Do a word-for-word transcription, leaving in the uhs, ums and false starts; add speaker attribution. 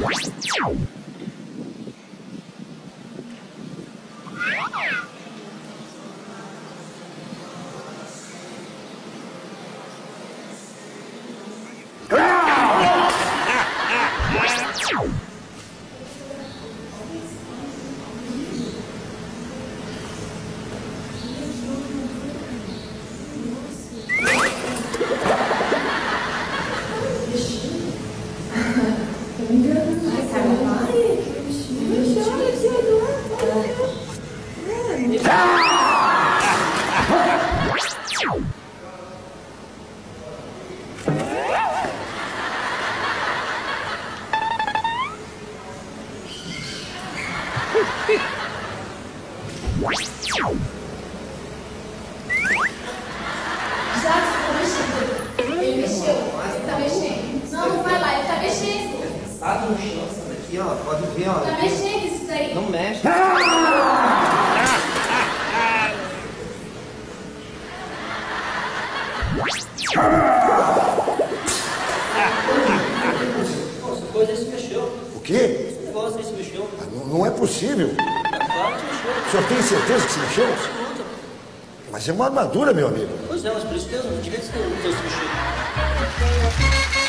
Speaker 1: Ele mexeu. Ele tá mexendo. Não, não vai lá, ele tá mexendo.
Speaker 2: Tá no chão, essa daqui, ó. Pode ver, ó.
Speaker 1: Tá mexendo isso daí.
Speaker 2: Não mexe. Essa coisa aí se mexeu.
Speaker 3: O quê?
Speaker 2: Esse negócio aí se mexeu.
Speaker 3: Ah, não, não é possível.
Speaker 2: Claro que se mexeu.
Speaker 3: O senhor tem certeza que se mexeu?
Speaker 2: Absoluta.
Speaker 3: Mas é uma armadura, meu amigo.
Speaker 2: Pois é, mas por isso mesmo, não devia ser se mexeu.